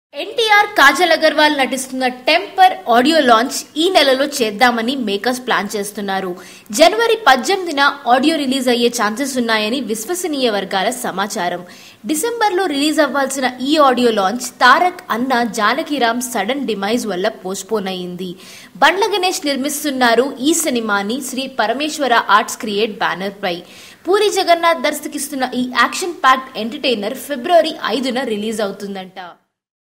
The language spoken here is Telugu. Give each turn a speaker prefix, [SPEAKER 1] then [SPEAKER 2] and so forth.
[SPEAKER 1] ఎన్టీఆర్ కాజల్ అగర్వాల్ నటిస్తున్న టెంపర్ ఆడియో లాంచ్ ఈ నెలలో చేద్దామని మేకర్స్ ప్లాన్ చేస్తున్నారు. జనవరి 18న ఆడియో రిలీజ్ అయ్యే ఛాన్సెస్ ఉన్నాయని విశ్వసనీయ వర్గాల సమాచారం. డిసెంబర్లో రిలీజ్ అవ్వాల్సిన ఈ ఆడియో లాంచ్ తారక్ అన్న జానకిరామ్ సడన్ డిమైజ్ వల్ల పోస్ట్పోన్ అయింది. బండ్ల గణేష్ నిర్మిస్తున్నారు ఈ సినిమాని Shri Parameshwara arts create banner పై. పూరి జగన్నాథ్ దర్శకిస్తున్న ఈ యాక్షన్ ప్యాక్డ్ ఎంటర్టైనర్ ఫిబ్రవరి 5న రిలీజ్ అవుతుందంట.